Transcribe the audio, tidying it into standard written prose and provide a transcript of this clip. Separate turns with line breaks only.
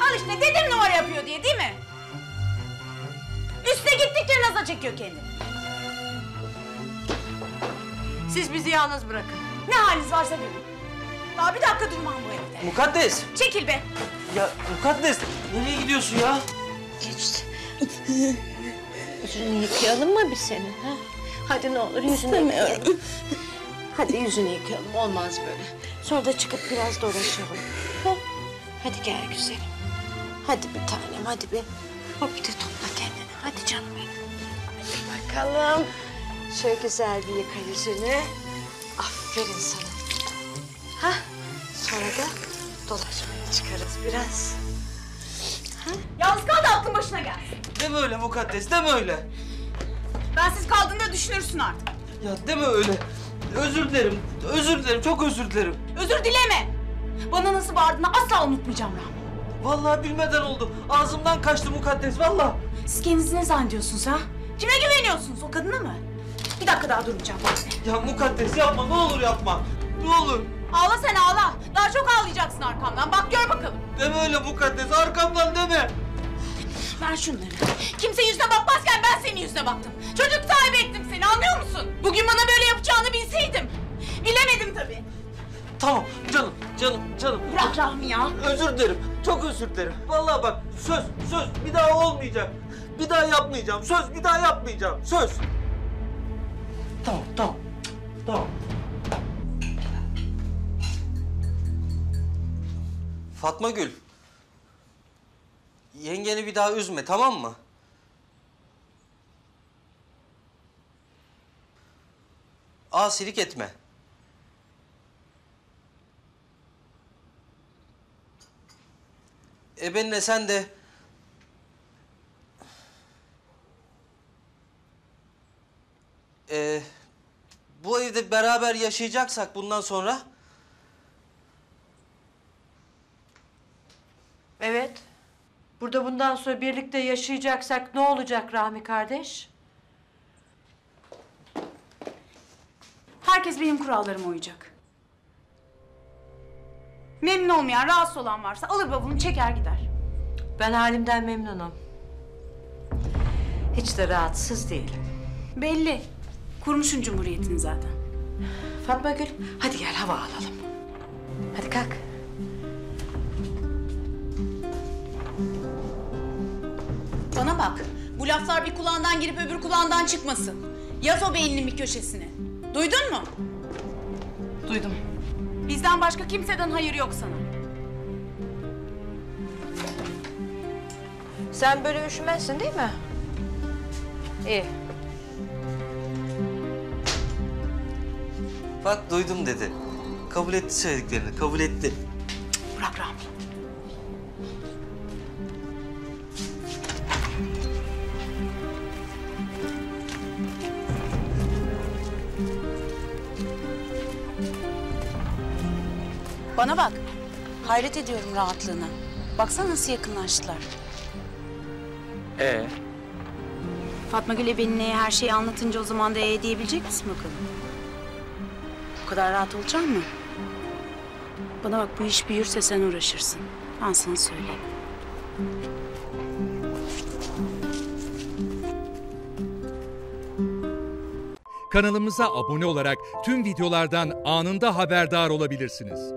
Al işte dedim numara yapıyor diye, değil mi? Üste gittikçe naza çekiyor kendini.
Siz bizi yalnız bırakın.
Ne haliniz varsa görün. Daha bir dakika durmam bu evde.
Mukaddes!
Çekil be!
Ya Mukaddes, nereye gidiyorsun ya?
Geçti. Yüzünü yıkayalım mı biz senin? Ha? Hadi ne olur yüzünü yıkayalım. Hadi yüzünü yıkayalım, olmaz böyle. Sonra da çıkıp biraz dolaşalım. Ha? Hadi gel güzelim. Hadi bir tanem, hadi bir. Hop bir de topla kendini. Hadi canım benim. Hadi bakalım. Şöyle güzel bir yıka yüzünü. Aferin sana. Ha? Sonra da dolaşmaya çıkarız biraz. Ha?
Yalnız kal da aklın başına gelsin.
Deme öyle Mukaddes, deme öyle.
Bensiz kaldığında düşünürsün artık.
Ya deme öyle. Özür dilerim, özür dilerim, çok özür dilerim.
Özür dileme. Bana nasıl bağırdığını asla unutmayacağım Rahmi.
Vallahi bilmeden oldu. Ağzımdan kaçtı Mukaddes, vallahi.
Siz kendinizi ne zannediyorsunuz ha? Kime güveniyorsunuz, o kadına mı? Bir dakika daha durmayacağım Rahmi.
Ya Mukaddes yapma, ne olur yapma. Ne olur.
Ağla sen ağla. Daha çok ağlayacaksın arkamdan. Bak gör bakalım.
Deme öyle Mukaddes, arkamdan deme.
Ver şunları. Kimse yüzüne bakmazken ben senin yüzüne baktım. Çocuk sahibi ettim seni, anlıyor musun? Bugün bana böyle yapacağını bilseydim. Bilemedim tabii.
Tamam, canım.
Bırak Rahmi ya.
Özür dilerim, çok özür dilerim. Vallahi bak, söz, bir daha olmayacak. Bir daha yapmayacağım, söz, bir daha yapmayacağım, söz. Tamam. Fatma Gül. Yengeni bir daha üzme, tamam mı? Asilik etme. Benimle sen de... bu evde beraber yaşayacaksak bundan sonra...
Evet. Burada bundan sonra birlikte yaşayacaksak ne olacak Rahmi kardeş?
Herkes benim kurallarıma uyacak. Memnun olmayan, rahatsız olan varsa alır bavulunu çeker gider.
Ben halimden memnunum. Hiç de rahatsız değilim.
Belli. Kurmuşsun cumhuriyetini zaten.
Fatma Gül, hadi gel hava alalım. Hadi kalk.
Bana bak, bu laflar bir kulağından girip öbür kulağından çıkmasın. Yaz o beyninin bir köşesine. Duydun mu?
Duydum.
Bizden başka kimseden hayır yok sana.
Sen böyle üşümezsin değil mi? İyi.
Bak duydum dedi. Kabul etti söylediklerini, kabul etti.
Bırak Rahmi. Bana bak. Hayret ediyorum rahatlığına. Baksana nasıl yakınlaştılar. Fatma Gül'e Benine'ye her şeyi anlatınca o zaman da diyebilecek misin bakalım? Bu kadar rahat olacak mı? Bana bak, bu iş büyürse sen uğraşırsın. Ben sana söyleyeyim.
Kanalımıza abone olarak tüm videolardan anında haberdar olabilirsiniz.